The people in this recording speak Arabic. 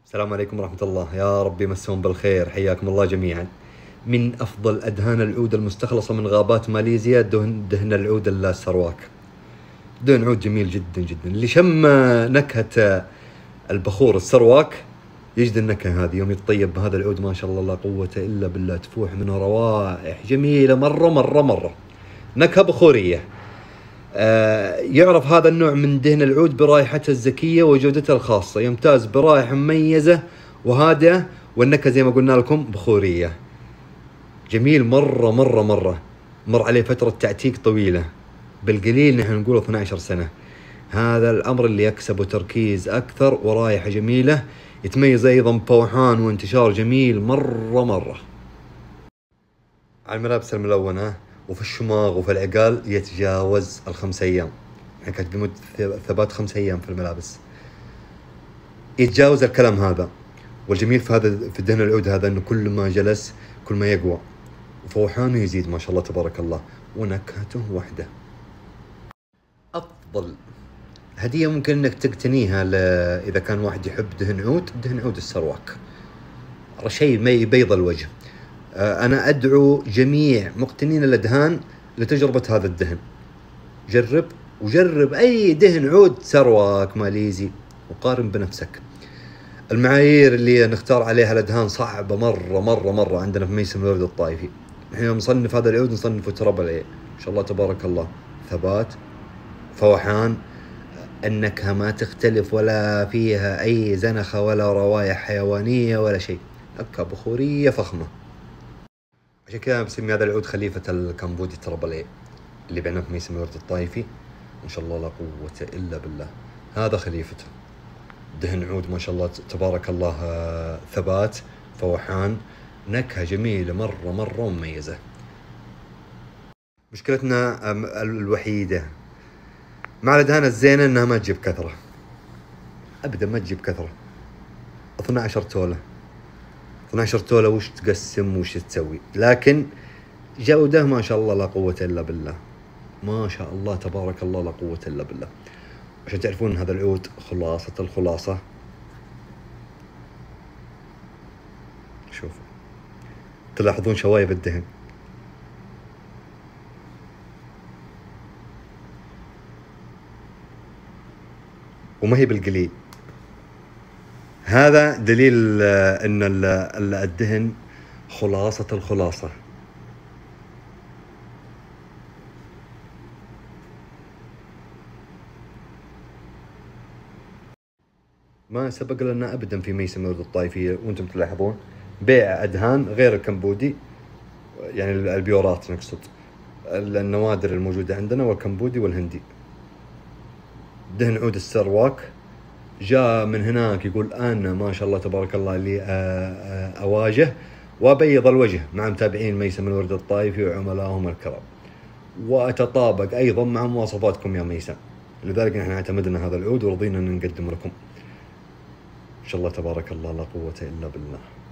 السلام عليكم ورحمة الله، يا رب يمسهم بالخير، حياكم الله جميعا. من أفضل أدهان العود المستخلصة من غابات ماليزيا دهن العود السرواك. دهن عود جميل جدا جدا، اللي شم نكهة البخور السرواك يجد النكهة هذه يوم يتطيب بهذا العود. ما شاء الله لا قوة إلا بالله، تفوح منه روائح جميلة مرة مرة مرة، نكهة بخورية. يعرف هذا النوع من دهن العود برائحته الزكية وجودته الخاصة، يمتاز برائحة مميزة وهادئة، والنكهة زي ما قلنا لكم بخورية. جميل مرة مرة مرة. مر عليه فترة تعتيق طويلة، بالقليل نحن نقول 12 سنة. هذا الأمر اللي يكسبه تركيز أكثر ورائحة جميلة، يتميز أيضا بفوحان وانتشار جميل مرة مرة. على الملابس الملونة وفي الشماغ وفي العقال يتجاوز ال5 أيام، يعني كانت بمدة ثبات 5 أيام في الملابس، يتجاوز الكلام هذا. والجميل في دهن العود هذا أنه كل ما جلس كل ما يقوى، وفوحانه يزيد ما شاء الله تبارك الله، ونكهته وحده. أفضل هدية ممكن أنك تقتنيها إذا كان واحد يحب دهن عود السرواك، شيء ما يبيض الوجه. أنا أدعو جميع مقتنين الأدهان لتجربة هذا الدهن. جرب أي دهن عود سرواك ماليزي وقارن بنفسك. المعايير اللي نختار عليها الأدهان صعبة مرة مرة مرة عندنا في ميسم الورد الطائفي. نحن نصنف هذا العود نصنفه تربل إيه، ما شاء الله تبارك الله، ثبات، فوحان، النكهة ما تختلف ولا فيها أي زنخة ولا روايح حيوانية ولا شيء، نكهة بخورية فخمة. عشان كذا بسمي هذا العود خليفة الكمبودي تربل اللي بعناه في ميسم الورد الطائفي. ما شاء الله لا قوة إلا بالله، هذا خليفته. دهن عود ما شاء الله تبارك الله، ثبات، فوحان، نكهة جميلة مرة مرة مميزة. مشكلتنا الوحيدة مع الأدهان الزينة إنها ما تجيب كثرة أبدا، ما تجيب كثرة. 12 تولة 12 تولة وش تقسم وش تسوي، لكن جودة ما شاء الله لا قوة إلا بالله، ما شاء الله تبارك الله لا قوة إلا بالله. عشان تعرفون هذا العود خلاصة الخلاصة، شوفوا تلاحظون شوايب الدهن، وما هي بالقليل. هذا دليل ان الدهن خلاصة الخلاصة. ما سبق لنا ابدا في ميسم الورد الطائفية وانتم تلاحظون بيع ادهان غير الكمبودي، يعني البيورات نقصد، النوادر الموجودة عندنا والكمبودي والهندي. دهن عود السرواك جاء من هناك يقول أنا ما شاء الله تبارك الله اللي أواجه وأبيض الوجه مع متابعين ميسم الورد الطائفي وعملائهم الكرام، وأتطابق أيضا مع مواصفاتكم يا ميسم. لذلك نحن اعتمدنا هذا العود ورضينا أن نقدم لكم. إن شاء الله تبارك الله لا قوة إلا بالله.